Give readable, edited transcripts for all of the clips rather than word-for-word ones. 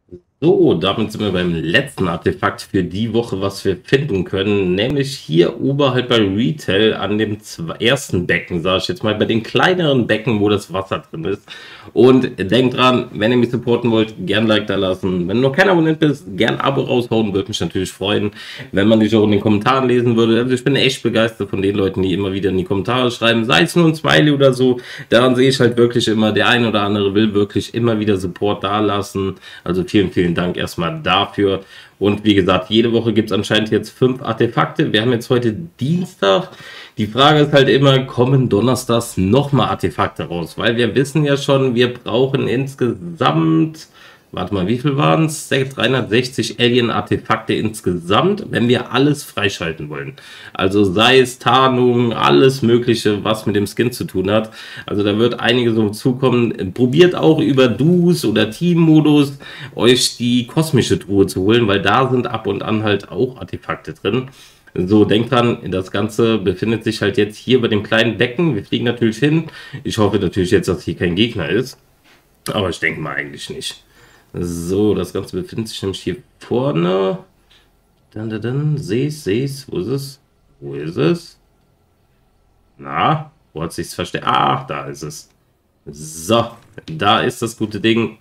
So, damit sind wir beim letzten Artefakt für die Woche, was wir finden können, nämlich hier oberhalb bei Retail an dem ersten Becken, sage ich jetzt mal, bei den kleineren Becken, wo das Wasser drin ist. Und denkt dran, wenn ihr mich supporten wollt, gern Like da lassen. Wenn du noch kein Abonnent bist, gern Abo raushauen, würde mich natürlich freuen, wenn man dich auch in den Kommentaren lesen würde. Also ich bin echt begeistert von den Leuten, die immer wieder in die Kommentare schreiben, sei es nur ein Smiley oder so. Daran sehe ich halt wirklich immer, der ein oder andere will wirklich immer wieder Support da lassen. Also vielen Dank erstmal dafür. Und wie gesagt, jede Woche gibt es anscheinend jetzt 5 Artefakte. Wir haben jetzt heute Dienstag. Die Frage ist halt immer, kommen donnerstags nochmal Artefakte raus? Weil wir wissen ja schon, wir brauchen insgesamt, warte mal, wie viel waren es? 360 Alien-Artefakte insgesamt, wenn wir alles freischalten wollen. Also sei es Tarnung, alles Mögliche, was mit dem Skin zu tun hat. Also da wird einiges so zukommen. Probiert auch über Duos oder Team-Modus euch die kosmische Truhe zu holen, weil da sind ab und an halt auch Artefakte drin. So, denkt dran, das Ganze befindet sich halt jetzt hier bei dem kleinen Becken. Wir fliegen natürlich hin. Ich hoffe natürlich jetzt, dass hier kein Gegner ist. Aber ich denke mal eigentlich nicht. So, das Ganze befindet sich nämlich hier vorne. Sehe ich's. Wo ist es? Wo ist es? Na, wo hat sich's versteckt? Ach, da ist es. So, da ist das gute Ding.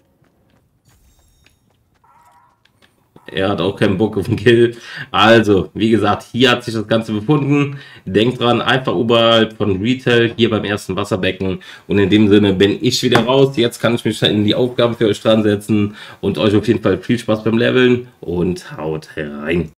Er hat auch keinen Bock auf den Kill. Also, wie gesagt, hier hat sich das Ganze befunden. Denkt dran, einfach oberhalb von Retail, hier beim ersten Wasserbecken. Und in dem Sinne bin ich wieder raus. Jetzt kann ich mich in die Aufgaben für euch dran setzen und euch auf jeden Fall viel Spaß beim Leveln und haut rein.